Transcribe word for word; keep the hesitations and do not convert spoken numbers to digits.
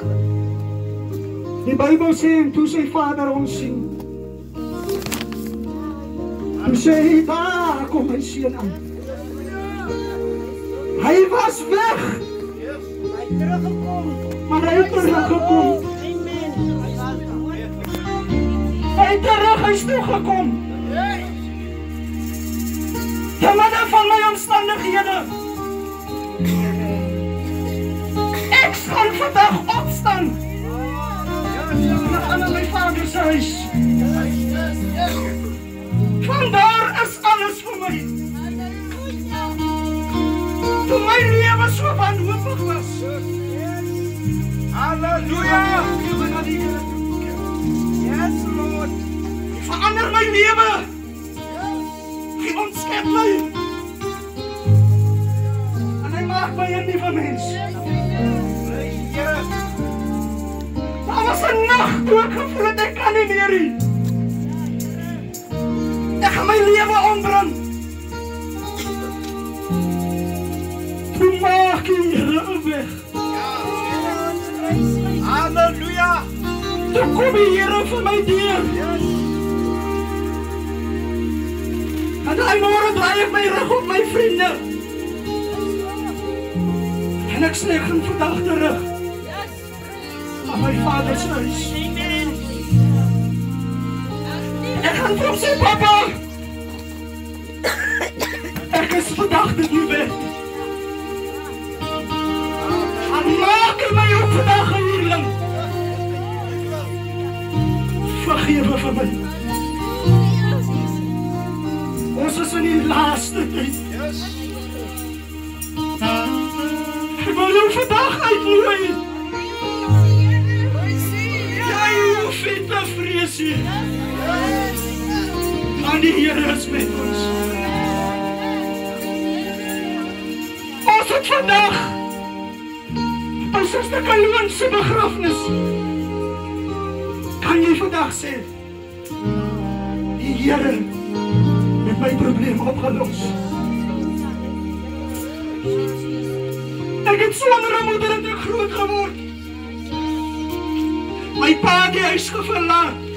Die Bybel sê, en toe sy vader ons sien, toe sê hy, daar kom my seun aan. Hy was weg, maar hy het teruggekom. Hy het terug, hy is toegekom. Te midde van my omstandighede. Ek sal vandag opstaan. Ek gaan na my vader se huis. Vandaar is alles vir my. Toe my lewe so wanhopig was. Halleluja! Yes, Lord. Verander my lewe. Hy ontskep my. En hy maak my 'n nuwe mens. Daar was 'n nag toe ek gevoel het ek kan nie meer nie. Ek gaan my lewe ombring. Toe maak hy Here weg. Halleluja. Toe kom die Here vir my deur. En daai môre draai ek my rug op my vriende. En ek sê ek gaan vandag terug. Aan my vader se huis. Ek gaan vir hom sê, papa, ek is vandag dit nie weg. En maak my ook vandag 'n huurling. Vergewe vir my. Ons is in die laaste tyd. Ek wil jou vandag uitnooi. Jy hoef nie te vrees nie. Want die Here is met ons. Ons het vandag by Suster Kaloon se begrafnis. Kan jy vandag sê, die Here het my probleem opgelos. Ek het sonder 'n moeder en ek groot geword. My pa het die huis verlaat.